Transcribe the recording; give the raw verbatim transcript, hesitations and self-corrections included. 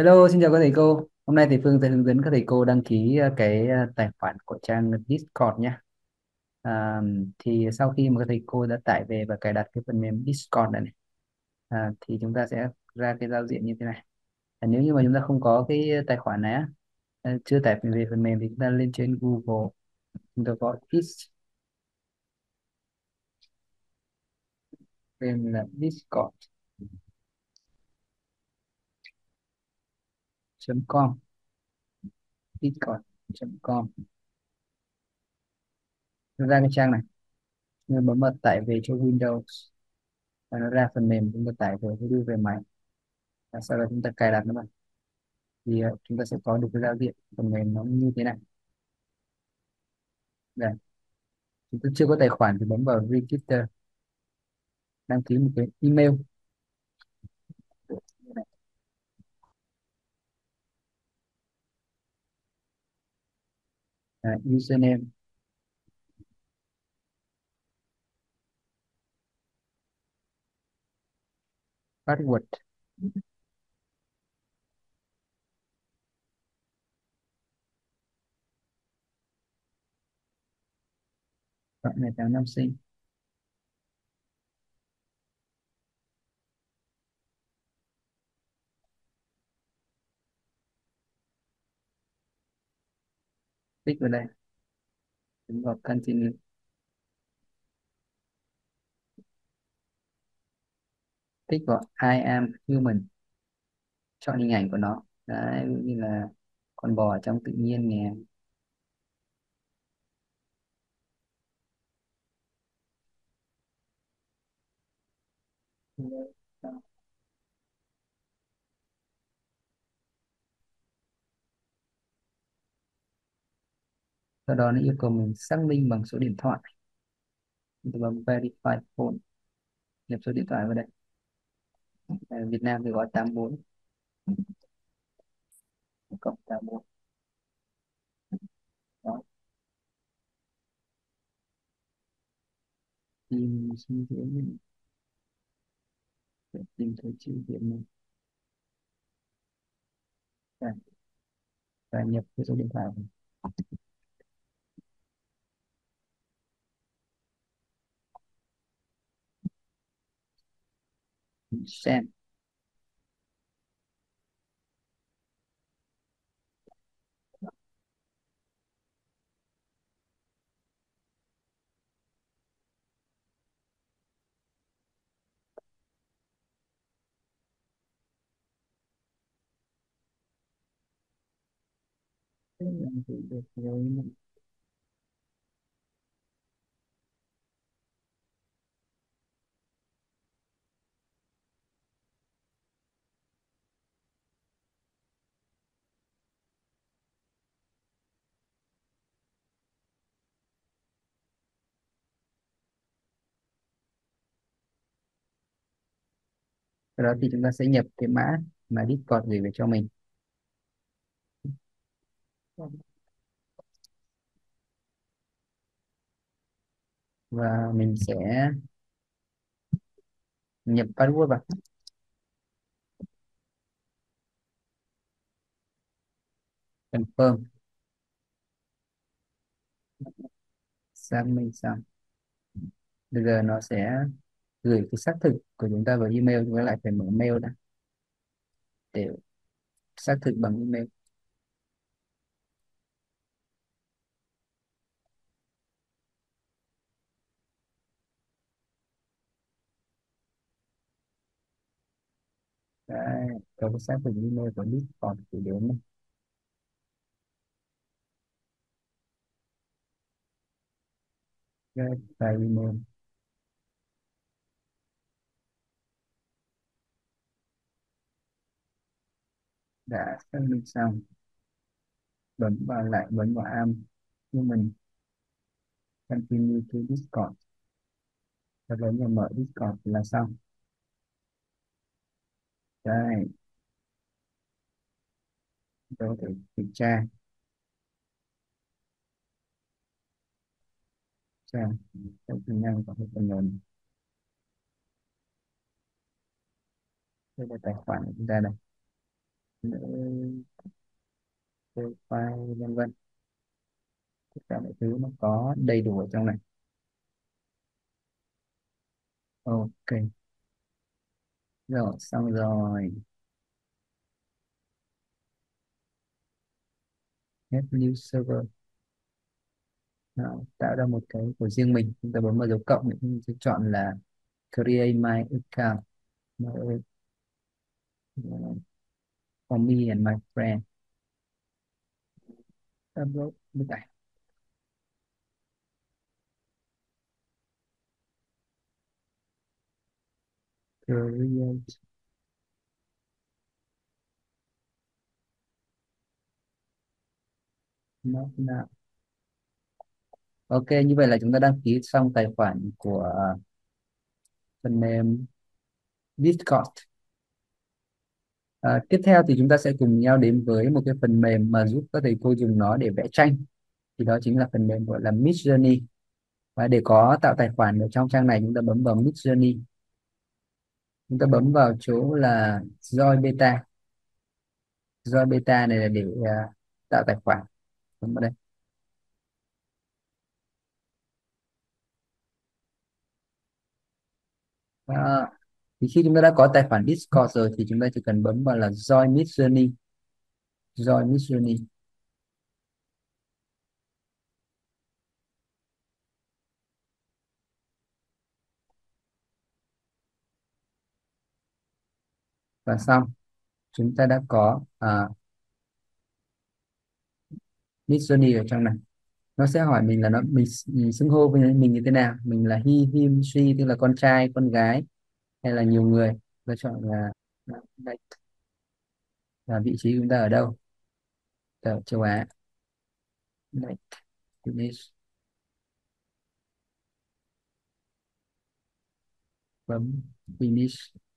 Hello, xin chào các thầy cô. Hôm nay thầy Phương sẽ hướng dẫn các thầy cô đăng ký ờ, cái ờ, tài khoản của trang Discord nhé. À, thì sau khi mà các thầy cô đã tải về và cài đặt cái phần mềm Discord này, này à, thì chúng ta sẽ ra cái giao diện như thế này. À, nếu như mà chúng ta không có cái tài khoản này á, ờ, chưa tải về phần mềm thì chúng ta lên trên Google, chúng ta có is tên là discord chấm com, discord chấm com. Chúng ta ra cái trang này, chúng bấm vào tải về cho Windows và nó ra phần mềm, chúng ta tải về cái đưa về máy. Và sau đó chúng ta cài đặt nó vào thì ờ, chúng ta sẽ có được cái giao diện phần mềm nó như thế này. Đây, chúng ta chưa có tài khoản thì bấm vào register, đăng ký một cái email. À, username, password, chọn ngày tháng năm sinh, tích vào đây, bấm vào continue, tích vào I am human, chọn hình ảnh của nó. Đấy, ví dụ như là con bò trong tự nhiên nè. Sau đó nó yêu cầu mình xác minh bằng số điện thoại. Chúng ta bấm verify phone, nhập số điện thoại vào đây. À, Việt Nam thì gọi tám bốn cộng tám bốn. Đó, tìm sinh viên, tìm thấy chữ Việt mình. Đây, và nhập cái số điện thoại vào. Send. Được rồi. Sau đó thì chúng ta sẽ nhập cái mã mà Discord gửi về cho mình, và mình sẽ nhập password vào, confirm, xác minh xong. Bây giờ nó sẽ gửi cái xác thực của chúng ta vào email, chúng ta lại phải mở mail đã để xác thực bằng email. Đấy, có cái xác thực email của Discord gửi đến này. Cái file email đã xác minh xong, bấm vào lại bấm vào am nhưng mình continue to Discord, và bấm vào mở Discord là xong. Đây, tôi có thể kiểm tra xem cái tính năng của cái phần mềm. Đây là tài khoản của chúng ta đây. nữ, profile vân vân, tất cả mọi thứ nó có đầy đủ ở trong này. Ok, rồi xong rồi. Add new server. Đó, tạo ra một cái của riêng mình, chúng ta bấm vào dấu cộng để chúng ta chọn là create my account. My- for me and my friend. Upload bức ảnh. Create. Not now. Ok, như vậy là chúng ta đăng ký xong tài khoản của phần mềm Discord. À, tiếp theo thì chúng ta sẽ cùng nhau đến với một cái phần mềm mà giúp các thầy cô dùng nó để vẽ tranh, thì đó chính là phần mềm gọi là Midjourney. Và để có tạo tài khoản ở trong trang này, chúng ta bấm vào Midjourney, chúng ta bấm vào chỗ là Join Beta. Join Beta này là để à, tạo tài khoản. Bấm vào đây. Đó. Thì khi chúng ta đã có tài khoản Discord rồi thì chúng ta chỉ cần bấm vào là Join Midjourney. Join Midjourney. Và xong, chúng ta đã có uh, Midjourney ở trong này. Nó sẽ hỏi mình là nó mình, mình xưng hô với mình như thế nào, mình là he, him, she, tức là con trai con gái hay là nhiều người. Tôi chọn là đây là vị trí chúng ta ở đâu, ở châu Á. Đây, finish, bấm finish.